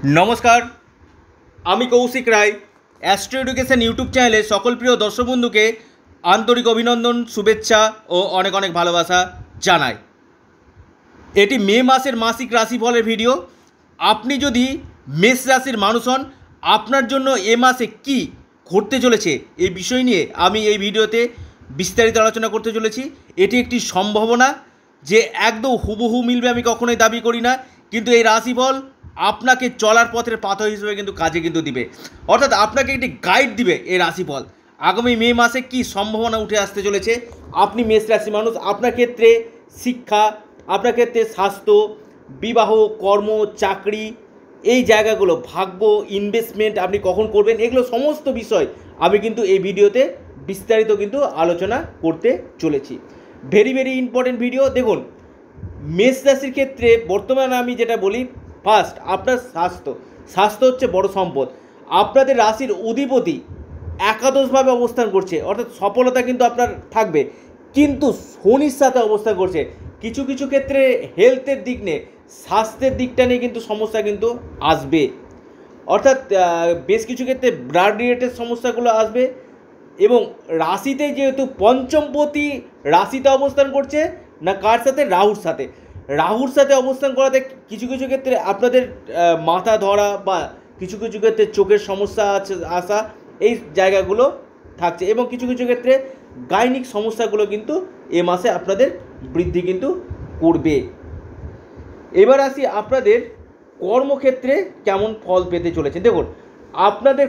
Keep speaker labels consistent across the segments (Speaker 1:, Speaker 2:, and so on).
Speaker 1: নমস্কার, আমি Kaushik Roy. Astro education YouTube চ্যানেলে সকল প্রিয় দর্শক বন্ধুকে আন্তরিক অভিনন্দন, শুভেচ্ছা ও অনেক অনেক ভালোবাসা জানাই। এটি মে মাসের মাসিক রাশিফলের ভিডিও। আপনি যদি মেষ রাশির মানুষ হন, আপনার জন্য এ মাসে কী ঘটতে চলেছে এই বিষয় নিয়ে আমি এই ভিডিওতে বিস্তারিত আলোচনা করতে চলেছি। এটি একটি সম্ভাবনা যে একদম হুবহু মিলবে আমি কখনোই দাবি করি না, কিন্তু এই রাশিফল আপনাকে চলার পথের পাথর হিসেবে কিন্তু কাজে কিন্তু দিবে, অর্থাৎ আপনাকে একটি গাইড দিবে। এই রাশিফল আগামী মে মাসে কি সম্ভাবনা উঠে আসতে চলেছে। আপনি মেষ রাশি মানুষ, আপনার ক্ষেত্রে শিক্ষা, আপনার ক্ষেত্রে স্বাস্থ্য, বিবাহ, কর্ম, চাকরি, এই জায়গাগুলো, ভাগ্য, ইনভেস্টমেন্ট আপনি কখন করবেন, এগুলো সমস্ত বিষয় আমি কিন্তু এই ভিডিওতে বিস্তারিত কিন্তু আলোচনা করতে চলেছি। Very very important video. দেখুন, মেষ রাশির ক্ষেত্রে বর্তমানে আমি যেটা বলি, ফার্স্ট আপনার স্বাস্থ্য হচ্ছে বড় সম্পদ। আপনাদের রাশির অধিপতি একাদশভাবে অবস্থান করছে, অর্থাৎ সফলতা কিন্তু আপনার থাকবে, কিন্তু শনির সাথে অবস্থান করছে। কিছু কিছু ক্ষেত্রে হেলথের দিক নিয়ে, স্বাস্থ্যের দিকটা নিয়ে কিন্তু সমস্যা কিন্তু আসবে, অর্থাৎ বেশ কিছু ক্ষেত্রে ব্লাড রিলেটেড সমস্যাগুলো আসবে। এবং রাশিতে যেহেতু পঞ্চমপতি রাশিতে অবস্থান করছে, না কার সাথে, রাহুর সাথে অবস্থান করাতে কিছু কিছু ক্ষেত্রে আপনাদের মাথা ধরা বা কিছু কিছু ক্ষেত্রে চোখের সমস্যা আসা, এই জায়গাগুলো থাকছে। এবং কিছু কিছু ক্ষেত্রে গাইনিক সমস্যাগুলো কিন্তু এ মাসে আপনাদের বৃদ্ধি কিন্তু করবে। এবার আসি আপনাদের কর্মক্ষেত্রে কেমন ফল পেতে চলেছে। দেখুন, আপনাদের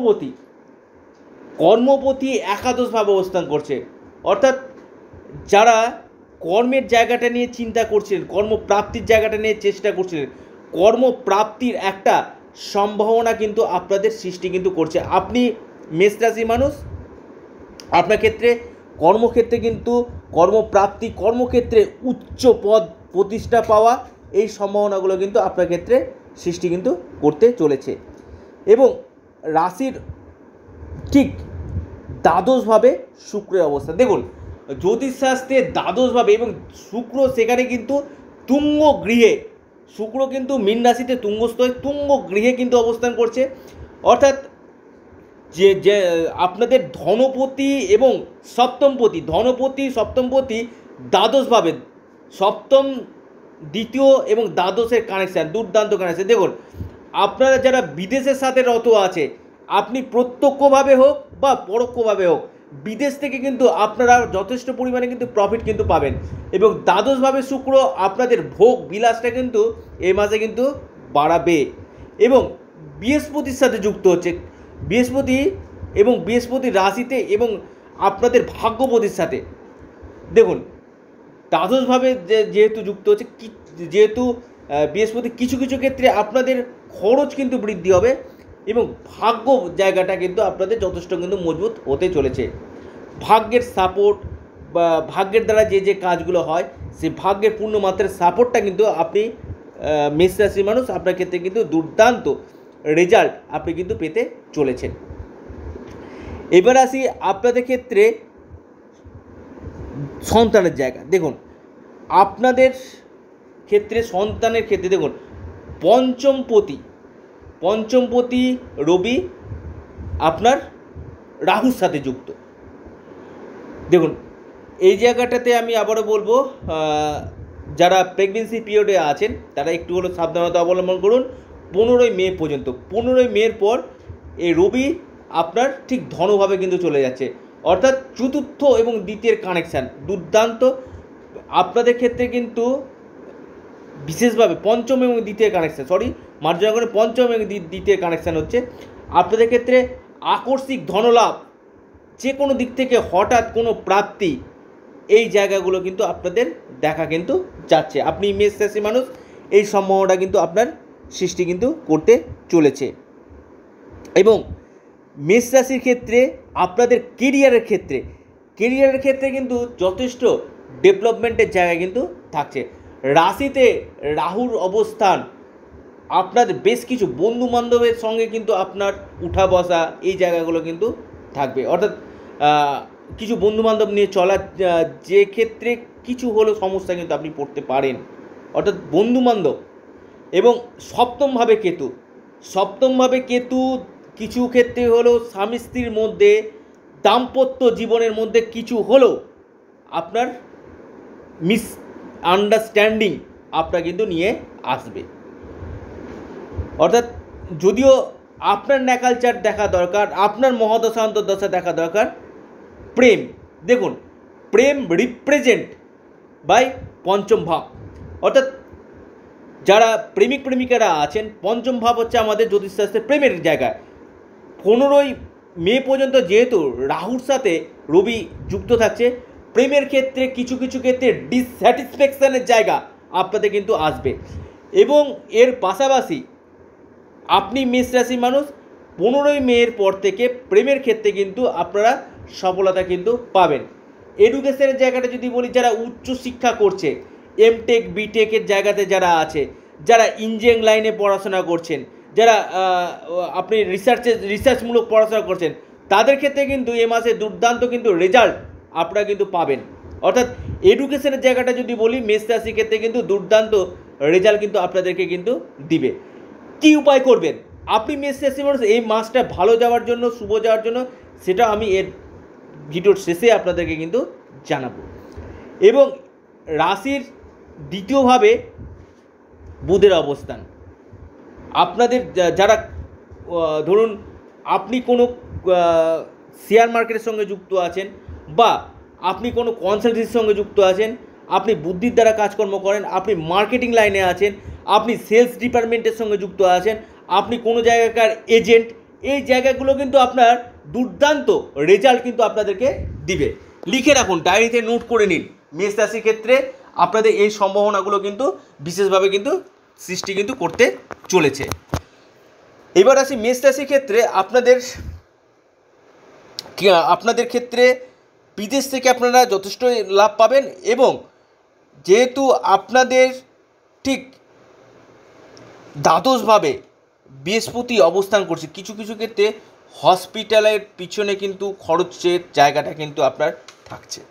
Speaker 1: কর্মপতি একাদশভাবে অবস্থান করছে, অর্থাৎ যারা কর্মের জায়গাটা নিয়ে চিন্তা করছিলেন, কর্মপ্রাপ্তির জায়গাটা নিয়ে চেষ্টা করছিলেন, কর্মপ্রাপ্তির একটা সম্ভাবনা কিন্তু আপনাদের সৃষ্টি কিন্তু করছে। আপনি মেষ রাশি মানুষ, আপনার ক্ষেত্রে কর্মক্ষেত্রে কিন্তু কর্মপ্রাপ্তি, কর্মক্ষেত্রে উচ্চ পদ প্রতিষ্ঠা পাওয়া, এই সম্ভাবনাগুলো কিন্তু আপনার ক্ষেত্রে সৃষ্টি কিন্তু করতে চলেছে। এবং রাশির ঠিক দ্বাদশভাবে শুক্রের অবস্থা। দেখুন, জ্যোতিষশাস্ত্রে দ্বাদশভাবে, এবং শুক্র সেখানে কিন্তু তুঙ্গ গৃহে, শুক্র কিন্তু মীন রাশিতে তুঙ্গস্থ হয়ে তুঙ্গ গৃহে কিন্তু অবস্থান করছে, অর্থাৎ যে আপনাদের ধনপতি এবং সপ্তমপতি দ্বাদশভাবে, সপ্তম, দ্বিতীয় এবং দ্বাদশের কানেকশান, দুর্দান্ত কানেকশান। দেখুন, আপনারা যারা বিদেশের সাথে রত আছে, আপনি প্রত্যক্ষভাবে হোক বা পরোক্ষভাবে হোক, বিদেশ থেকে কিন্তু আপনারা যথেষ্ট পরিমাণে কিন্তু প্রফিট কিন্তু পাবেন। এবং দ্বাদশভাবে শুক্র আপনাদের ভোগ বিলাসটা কিন্তু এই মাসে কিন্তু বাড়াবে। এবং বৃহস্পতির সাথে যুক্ত হচ্ছে, বৃহস্পতি রাশিতে এবং আপনাদের ভাগ্যপতির সাথে। দেখুন, দ্বাদশভাবে যেহেতু যুক্ত হচ্ছে, যেহেতু বৃহস্পতি, কিছু কিছু ক্ষেত্রে আপনাদের খরচ কিন্তু বৃদ্ধি হবে এবং ভাগ্য জায়গাটা কিন্তু আপনাদের যথেষ্ট কিন্তু মজবুত হতে চলেছে। ভাগ্যের সাপোর্ট বা ভাগ্যের দ্বারা যে কাজগুলো হয়, সেই ভাগ্যের পূর্ণ মাত্রার সাপোর্টটা কিন্তু আপনি মেষ রাশির মানুষ, আপনার ক্ষেত্রে কিন্তু দুর্দান্ত রেজাল্ট আপনি কিন্তু পেতে চলেছেন। এবার আসি আপনাদের ক্ষেত্রে সন্তানের জায়গা। দেখুন, আপনাদের ক্ষেত্রে সন্তানের ক্ষেত্রে দেখুন, পঞ্চমপতি রবি আপনার রাহুর সাথে যুক্ত। দেখুন, এই জায়গাটাতে আমি আবারও বলবো, যারা প্রেগনেন্সি পিরিয়ডে আছেন তারা একটু হলেও সাবধানতা অবলম্বন করুন 15ই মে পর্যন্ত। 15ই মের পর এই রবি আপনার ঠিক ধনভাবে কিন্তু চলে যাচ্ছে, অর্থাৎ চতুর্থ এবং দ্বিতীয়ের কানেকশান দুর্দান্ত আপনাদের ক্ষেত্রে কিন্তু বিশেষভাবে পঞ্চম এবং দ্বিতীয় কানেকশান, মার্জনা করে পঞ্চম এবং দ্বিতীয় কানেকশান হচ্ছে আপনাদের ক্ষেত্রে আকস্মিক ধনলাভ, যে কোনো দিক থেকে হঠাৎ কোনো প্রাপ্তি, এই জায়গাগুলো কিন্তু আপনাদের দেখা কিন্তু যাচ্ছে। আপনি মেষ রাশি মানুষ, এই সম্ভাবনাটা কিন্তু আপনার সৃষ্টি কিন্তু করতে চলেছে। এবং মেষ রাশির ক্ষেত্রে আপনাদের কেরিয়ারের ক্ষেত্রে কিন্তু যথেষ্ট ডেভেলপমেন্টের জায়গা কিন্তু থাকছে। রাশিতে রাহুর অবস্থান আপনাদের বেশ কিছু বন্ধু বান্ধবের সঙ্গে কিন্তু আপনার উঠা বসা, এই জায়গাগুলো কিন্তু থাকবে, অর্থাৎ কিছু বন্ধুবান্ধব নিয়ে চলার যে ক্ষেত্রে কিছু হলেও সমস্যা কিন্তু আপনি পড়তে পারেন, অর্থাৎ বন্ধুবান্ধব। এবং সপ্তমভাবে কেতু, সপ্তমভাবে কেতু কিছু ক্ষেত্রে হলো স্বামী স্ত্রীর মধ্যে দাম্পত্য জীবনের মধ্যে কিছু হলেও আপনার মিস আন্ডারস্ট্যান্ডিং আপনার কিন্তু নিয়ে আসবে। অর্থাৎ যদিও আপনার ন্যাকালচার দেখা দরকার, আপনার মহাদশা অন্তর্দশা দেখা দরকার, প্রেম দেখুন, প্রেম রিপ্রেজেন্ট বাই পঞ্চম ভাব। অর্থাৎ যারা প্রেমিক প্রেমিকারা আছেন, পঞ্চম ভাব হচ্ছে আমাদের জ্যোতিষশাস্ত্রে প্রেমের জায়গা। 15ই মে পর্যন্ত যেহেতু রাহুর সাথে রবি যুক্ত থাকছে, প্রেমের ক্ষেত্রে কিছু কিছু ক্ষেত্রে ডিসস্যাটিসফ্যাকশানের জায়গা আপনাদের কিন্তু আসবে। এবং এর পাশাপাশি আপনি মেষ রাশির মানুষ, 15ই মের পর থেকে প্রেমের ক্ষেত্রে কিন্তু আপনারা সফলতা কিন্তু পাবেন। এডুকেশনের জায়গাটা যদি বলি, যারা উচ্চশিক্ষা করছে, এমটেক বিটেকের জায়গাতে যারা আছে, যারা ইঞ্জিনিয়ারিং লাইনে পড়াশোনা করছেন, যারা আপনি রিসার্চমূলক পড়াশোনা করছেন, তাদের ক্ষেত্রে কিন্তু এ মাসে দুর্দান্ত কিন্তু রেজাল্ট আপনারা কিন্তু পাবেন। অর্থাৎ এডুকেশনের জায়গাটা যদি বলি, মেষ রাশির ক্ষেত্রে কিন্তু দুর্দান্ত রেজাল্ট কিন্তু আপনাদেরকে কিন্তু দিবে। কী উপায় করবেন আপনি মেষ রাশির মানুষ এই মাসটা ভালো যাওয়ার জন্য, শুভ যাওয়ার জন্য, সেটা আমি এর ভিডিওর শেষে আপনাদেরকে কিন্তু জানাবো। এবং রাশির দ্বিতীয়ভাবে বুধের অবস্থান, আপনাদের যারা ধরুন আপনি কোনো শেয়ার মার্কেটের সঙ্গে যুক্ত আছেন, বা আপনি কোনো কনসালটেন্সির সঙ্গে যুক্ত আছেন, আপনি বুদ্ধির দ্বারা কাজকর্ম করেন, আপনি মার্কেটিং লাইনে আছেন, আপনি সেলস ডিপার্টমেন্টের সঙ্গে যুক্ত আছেন, আপনি কোনো জায়গাকার এজেন্ট, এই জায়গাগুলো কিন্তু আপনার দুর্দান্ত রেজাল্ট কিন্তু আপনাদেরকে দিবে। লিখে রাখুন, ডায়েরিতে নোট করে নিন। মেষ রাশির ক্ষেত্রে আপনাদের এই সম্ভাবনাগুলো কিন্তু বিশেষভাবে কিন্তু সৃষ্টি কিন্তু করতে চলেছে। এবার আসি মেষ রাশির ক্ষেত্রে আপনাদের ক্ষেত্রে বিদেশ থেকে আপনারা যথেষ্ট লাভ পাবেন। এবং যেহেতু আপনাদের ঠিক দ্বাদশভাবে বৃহস্পতি অবস্থান করছে, কিছু কিছু ক্ষেত্রে হসপিটালের পিছনে কিন্তু খরচের জায়গাটা কিন্তু আপনার থাকছে।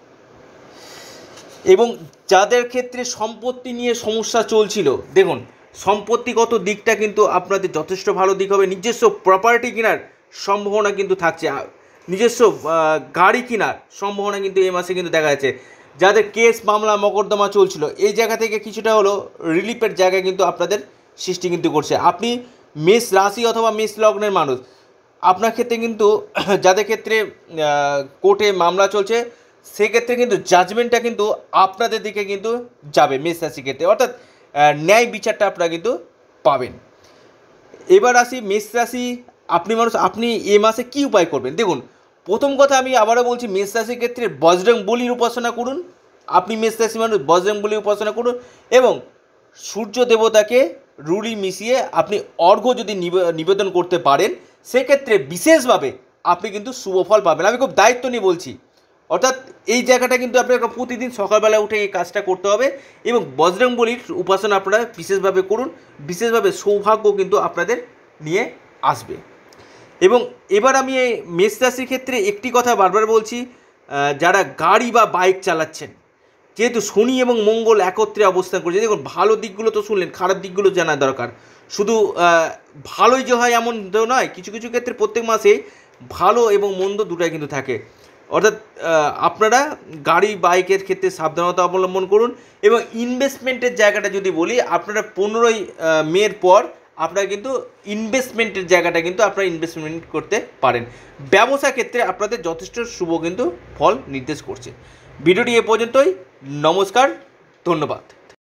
Speaker 1: এবং যাদের ক্ষেত্রে সম্পত্তি নিয়ে সমস্যা চলছিল, দেখুন সম্পত্তিগত দিকটা কিন্তু আপনাদের যথেষ্ট ভালো দিক হবে। নিজস্ব প্রপার্টি কেনার সম্ভাবনা কিন্তু থাকছে, নিজস্ব গাড়ি কেনার সম্ভাবনা কিন্তু এই মাসে কিন্তু দেখা যাচ্ছে। যাদের কেস মামলা মকদ্দমা চলছিল, এই জায়গা থেকে কিছুটা হলো রিলিফের জায়গা কিন্তু আপনাদের সৃষ্টি কিন্তু করছে। আপনি মেষ রাশি অথবা মেষ লগ্নের মানুষ, আপনার ক্ষেত্রে কিন্তু যাদের ক্ষেত্রে কোর্টে মামলা চলছে, সেক্ষেত্রে কিন্তু জাজমেন্টটা কিন্তু আপনাদের দিকে কিন্তু যাবে মেষ রাশির ক্ষেত্রে। অর্থাৎ ন্যায় বিচারটা আপনারা কিন্তু পাবেন। এবার আসি মেষ রাশি আপনি এ মাসে কী উপায় করবেন। দেখুন, প্রথম কথা আমি আবারও বলছি, মেষ রাশির ক্ষেত্রে বজরং বলির উপাসনা করুন। আপনি মেষ রাশি মানুষ, বজরং বলির উপাসনা করুন। এবং সূর্য দেবতাকে রুলি মিশিয়ে আপনি অর্ঘ্য যদি নিবেদন করতে পারেন, সেক্ষেত্রে বিশেষভাবে আপনি কিন্তু শুভ ফল পাবেন। আমি খুব দায়িত্ব নিয়ে বলছি। অর্থাৎ এই জায়গাটা কিন্তু আপনাকে প্রতিদিন সকালবেলা উঠে এই কাজটা করতে হবে। এবং বজরং বলির উপাসনা আপনারা বিশেষভাবে করুন, বিশেষভাবে সৌভাগ্য কিন্তু আপনাদের নিয়ে আসবে। এবং এবার আমি এই মেষ রাশির ক্ষেত্রে একটি কথা বারবার বলছি, যারা গাড়ি বা বাইক চালাচ্ছেন, যেহেতু শনি এবং মঙ্গল একত্রে অবস্থান করছে, দেখুন ভালো দিকগুলো তো শুনলেন, খারাপ দিকগুলো জানা দরকার। শুধু ভালোই যে হয় এমন তো নয়, কিছু কিছু ক্ষেত্রে প্রত্যেক মাসে ভালো এবং মন্দ দুটাই কিন্তু থাকে। অর্থাৎ আপনারা গাড়ি বাইকের ক্ষেত্রে সাবধানতা অবলম্বন করুন। এবং ইনভেস্টমেন্টের জায়গাটা যদি বলি, আপনারা 15ই মের পর আপনারা কিন্তু ইনভেস্টমেন্টের জায়গাটা কিন্তু আপনারা ইনভেস্টমেন্ট করতে পারেন। ব্যবসা ক্ষেত্রে আপনাদের যথেষ্ট শুভ কিন্তু ফল নির্দেশ করছে। ভিডিওটি এ পর্যন্তই। নমস্কার, ধন্যবাদ।